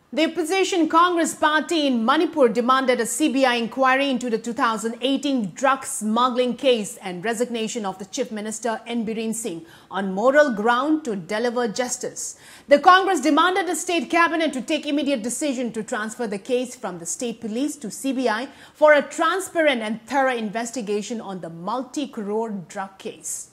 The opposition Congress party in Manipur demanded a CBI inquiry into the 2018 drug smuggling case and resignation of the Chief Minister N. Biren Singh on moral ground to deliver justice. The Congress demanded the state cabinet to take immediate decision to transfer the case from the state police to CBI for a transparent and thorough investigation on the multi-crore drug case.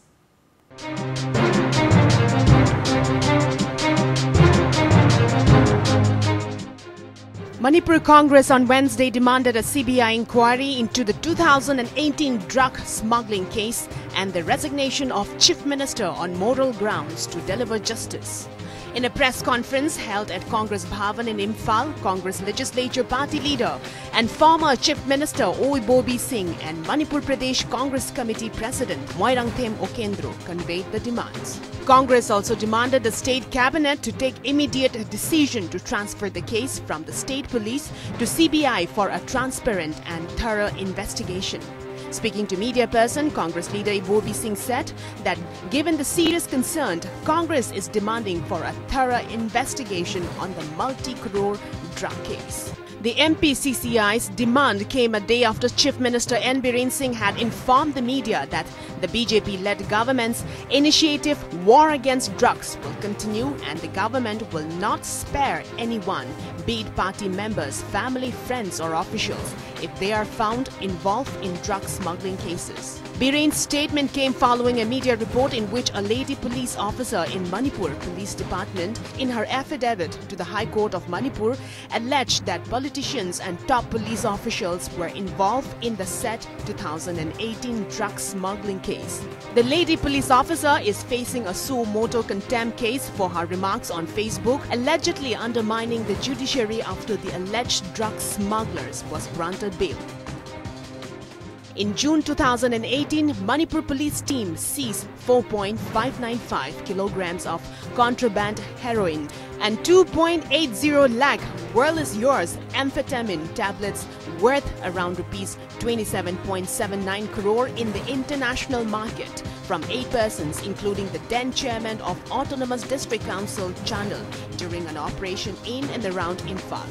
Manipur Congress on Wednesday demanded a CBI inquiry into the 2018 drug smuggling case and the resignation of Chief Minister on moral grounds to deliver justice. In a press conference held at Congress Bhavan in Imphal, Congress Legislature Party leader and former Chief Minister Oi Bobi Singh and Manipur Pradesh Congress Committee President Moirangthem Okendro conveyed the demands. Congress also demanded the state cabinet to take immediate decision to transfer the case from the state police to CBI for a transparent and thorough investigation. Speaking to media person, Congress leader Bobi Singh said that given the serious concern, Congress is demanding for a thorough investigation on the multi-crore drug case. The MPCCI's demand came a day after Chief Minister N. Biren Singh had informed the media that the BJP-led government's initiative War Against Drugs will continue and the government will not spare anyone, be it party members, family, friends or officials, if they are found involved in drug smuggling cases. Biren's statement came following a media report in which a lady police officer in Manipur Police Department, in her affidavit to the High Court of Manipur, alleged that politicians and top police officials were involved in the said 2018 drug smuggling case. The lady police officer is facing a suo motu contempt case for her remarks on Facebook, allegedly undermining the judiciary after the alleged drug smugglers was granted bail. In June 2018, Manipur police team seized 4.595 kilograms of contraband heroin and 2.80 lakh World is Yours amphetamine tablets worth around rupees 27.79 crore in the international market from 8 persons, including the then chairman of Autonomous District Council Chandel, during an operation in and around Imphal.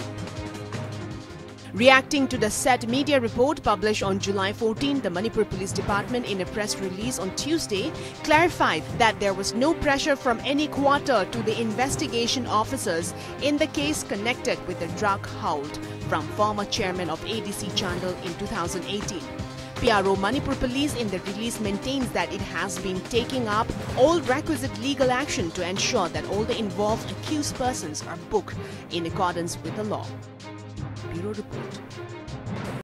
Reacting to the said media report published on July 14, the Manipur Police Department in a press release on Tuesday clarified that there was no pressure from any quarter to the investigation officers in the case connected with the drug hold from former chairman of ADC Chandel in 2018. PRO Manipur Police in the release maintains that it has been taking up all requisite legal action to ensure that all the involved accused persons are booked in accordance with the law. Bureau Report.